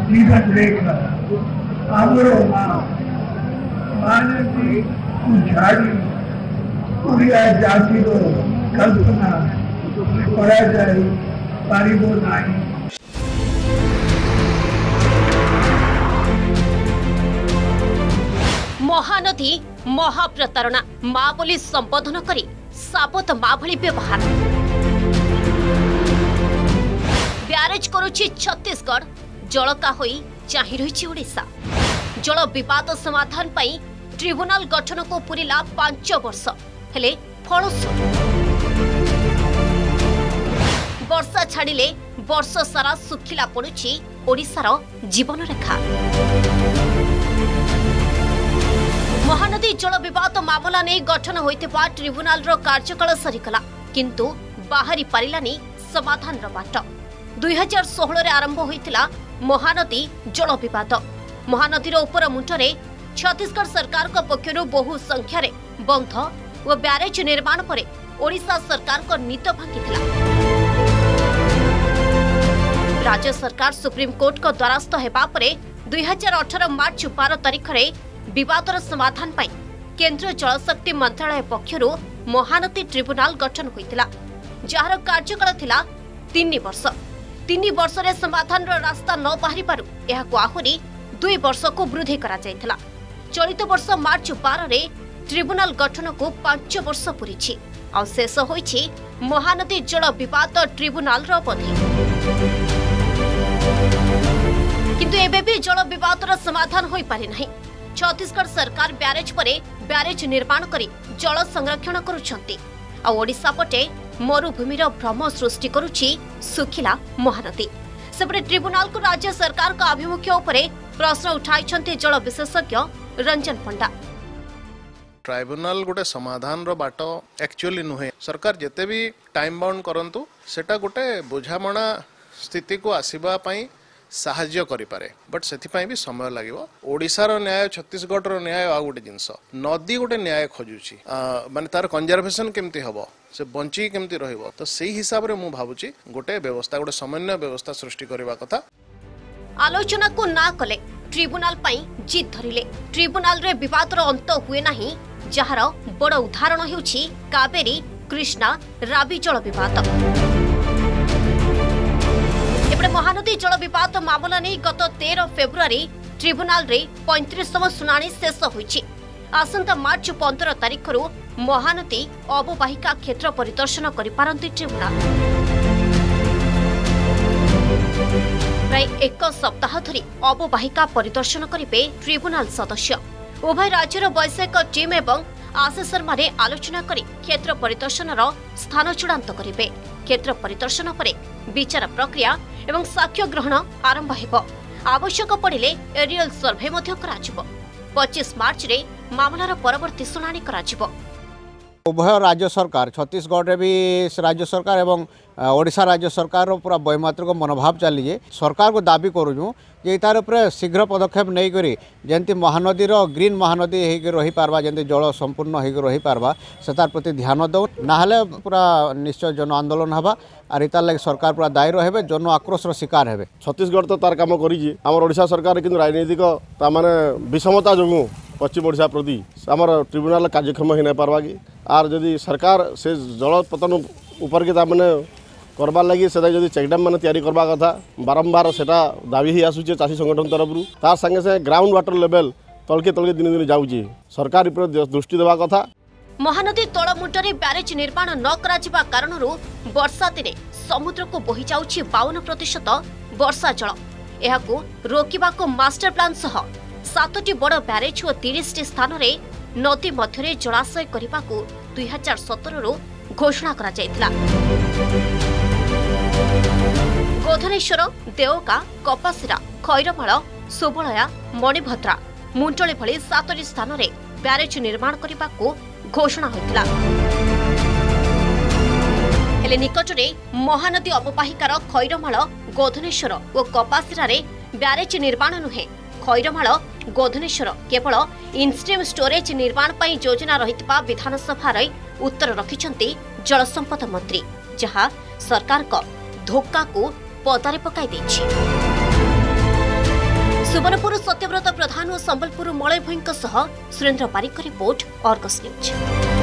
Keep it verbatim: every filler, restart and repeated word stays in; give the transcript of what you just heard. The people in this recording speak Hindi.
जीवन लेकर आमरो माँ महानदी झाड़ी ओडिया जाति कल्पना करा जाए पारिबो नाही। महानदी महाप्रतारणा माँ बोली संबोधन करी साबत माँ भली व्यवहार ब्यारेज करुछि छत्तीसगढ़ जलका होई चाहि रहिछि ओडिशा। जल विवाद समाधान पाई ट्रिब्यूनाल गठन को पूरिला पांच वर्ष हेले फलस्वरूप वर्षा छाड़िले वर्ष सारा सुखिला पड़ुछि ओडिशार जीवन रेखा। महानदी जल विवाद मामला नहीं गठन होइतिबा ट्रिब्यूनाल रो कार्यकाल सरीगला किंतु बाहरी पारिलानी समाधान रो बाट। दुई हजार सोलह रे आरंभ होइतिला महानदी जल विवाद। महानदी रो उपर मुंटरे छत्तीसगढ़ सरकार को पक्षरु बहु संख्या रे बंध और ब्यारेज निर्माण परे ओडिशा सरकार को नीत भांगितिला। राज्य सरकार सुप्रीम कोर्ट को द्वारस्थ हेबा परे दुई हजार अठारह मार्च बारह तारिख रे विवादर समाधान पाई केंद्र जलशक्ति मंत्रालय पक्षरु महानदी ट्रिब्यूनाल गठन होइतिला जार कार्यकाल थिला तीन वर्ष। तीन वर्ष रे समाधान रो रास्ता न बाहरी पारु एहाको आहुरी दुई वर्ष को वृद्धि करा जायतिला। चलित वर्ष मार्च बारह रे ट्रिब्यूनाल गठन को पांच वर्ष पुरीछि आ शेष होइछि महानदी जल विवाद ट्रिब्यूनाल रो अवधि। किंतु एबे भी जल विवादर समाधान होई पारि नाही। छत्तीसगढ़ सरकार ब्यारेज परे ब्यारेज निर्माण करी जल संरक्षण करुछंती आ ओडिशा पटे मरुभूमिर भ्रम सृष्टि करुछि सुखिला महानदी। सेपटे ट्रिब्यूनाल को राज्य सरकार का आभिमुख्य उपरे प्रश्न उठाइछंती जल विशेषज्ञ रंजन पंडा। ट्राइब्यूनाल गोटे समाधान रो बाट एक्चुअली नुहे सरकार जेते भी टाइम बाउंड करंतु सेटा गोटे बुझामणा स्थिति को आसीबा पई साहाଯ୍य करि पारे बट सेथि पई भी समय लागिवो। ओडिसा रो न्याय छत्तीसगढ़ रो न्याय आ गोटे जिंस नदी गोटे न्याय खोजुछि माने तार कंजर्वेशन केमती हबो से बंची केमती रहइबो तो सेही हिसाब रे मु भाबुछि गोटे व्यवस्था गोटे समन्वय व्यवस्था सृष्टि करबा कथा। आलोचना को ना कले ट्रिब्यूनाल पई जिद धरिले ट्रिब्यूनाल रे विवाद रो अंत हुए नाही जहार बड़ उदाहरण हेउछि कावेरी कृष्णा राबी जल विवाद। एपटे महानदी जल विवाद मामला नहीं गत तेरह फेब्रुआरी ट्रिब्यूनाल रे पैंतीसतम सुनानी शेष होइछि। आसंता मार्च पंद्रह तारिख रु महानदी अववाहिका क्षेत्र परिदर्शन करि पारंती ट्रिब्यूनाल। प्राय एक सप्ताह धरी अववाहिका परिदर्शन करिबे ट्रिब्यूनाल सदस्य। उभय राज्यर वैषयिक टीम एवं आसेसर माने आलोचना करी क्षेत्र परिदर्शनर स्थान चूड़ांत करिबे। क्षेत्र परिदर्शन परे विचार प्रक्रिया एवं साक्ष्य ग्रहण आरंभ हेबो। आवश्यक पड़िले एरियल सर्वे मध्य कराजिबो। पच्चीस मार्च रे मामलार परवर्ती सुनानी कराजिबो। उभय राज्य सरकार छत्तीसगढ़ भी राज्य सरकार एवं ओडिशा राज्य सरकार पूरा वैमात्रिक मनोभाव चलीजे सरकार को दाबी करूँ जे तार उपर शीघ्र पदक्षेप नहीं करी जंती महानदी ग्रीन महानदी होकर रही पारबा जंती जल संपूर्ण होकर रही पारबा से तार प्रति ध्यान दो ना पूरा निश्चय जन आंदोलन हवा आर इतार लगे सरकार पूरा दायी रहे जन आक्रोश शिकार हे। छत्तीसगढ़ तो तार काम करी आम ओडिशा सरकार किंतु राजनीतिक तामाने विषमता जो पश्चिम ओडिशा प्रति आमर ट्रिब्यूनाल कार्यक्षम ही नहीं पारबा कि आर जदि सरकार से जल पतन ऊपर के तामाने करबार लगी से जदि चेकडाम मैंने तैयारी करबा कथा बारंबार सेटा दाबी ही आसुचे चाषी संगठन तरफ तार संगे से ग्राउंड वाटर लेवल तलके तलके दिन दिन जाऊँगी सरकार ऊपर दृष्टि देवा कथा। महानदी तलमुंडरे ब्यारेज निर्माण न कराजिबा कारणरू वर्षा दिने समुद्र को बोही जाउछि बावन प्रतिशत वर्षा जल। एहाकू रोकिबाको मास्टर प्लान सह सातटी बड़ ब्यारेज और तीस टी स्थान रे नदी मध्यरे जलाशय करबाकू दुई हजार सतर रु घोषणा करा जायतिला। गोधनेश्वर देवका कपासिरा खैरमाळ सुबलया मणिभद्रा मुंटली भली सातटी स्थान रे ब्यारेज निर्माण करबाकू घोषणा होइतिला। हेले निकटरे महानदी अववाहिकार खैरमाळ गोधनेश्वर और कपासिरा रे ब्यारेज निर्माण नुहे खैरमाळ गोधनेश्वर केवल इनस्ट्रीम स्टोरेज निर्माण पई योजना रहितबा विधानसभा रे उत्तर रखिछंती जलसंपद मंत्री जहां सरकार को धोखा को पदारे पकाई दैछि। सुवर्णपुर सत्यव्रत प्रधान और Sambalpur Malay Bhoi Surendra Parik report Argus news.